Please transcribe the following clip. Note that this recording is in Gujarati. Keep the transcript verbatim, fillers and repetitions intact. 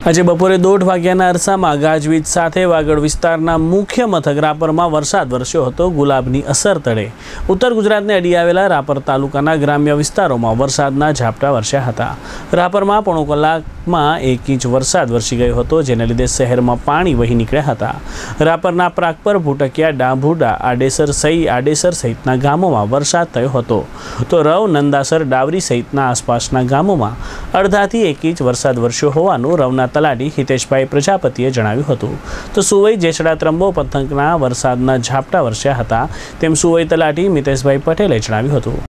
આજે બપોરે દોઢ વાગ્યાના અરસામાં ગાજવીજ સાથે વાગડ વિસ્તારના મુખ્ય મથક રાપરમાં વરસાદ વરસ્યો હતો। ગુલાબની અસર તળે ઉત્તર ગુજરાતને અડી આવેલા રાપર તાલુકાના ગ્રામ્ય વિસ્તારોમાં વરસાદના ઝાપટા વરસ્યા હતા। રાપરમાં પોણો કલાકમાં એક ઇંચ વરસાદ વરસી ગયો હતો, જેને લીધે શહેરમાં પાણી વહી નીકળ્યા હતા। રાપરના પ્રાગપર, ભૂટકિયા, ડાભુડા, આડેસર સહી આડેસર સહિતના ગામોમાં વરસાદ થયો હતો, તો રવ, નંદાસર, ડાવરી સહિતના આસપાસના ગામોમાં અડધાથી એક ઇંચ વરસાદ વરસ્યો હોવાનું રવના તલાટી હિતેશભાઈ પ્રજાપતિએ જણાવ્યું હતું। તો સુવઈ, જેસડા, ત્રંબો પંથકના વરસાદના ઝાપટા વરસ્યા હતા, તેમ સુવઈ તલાટી મિતેશભાઈ પટેલે જણાવ્યું હતું।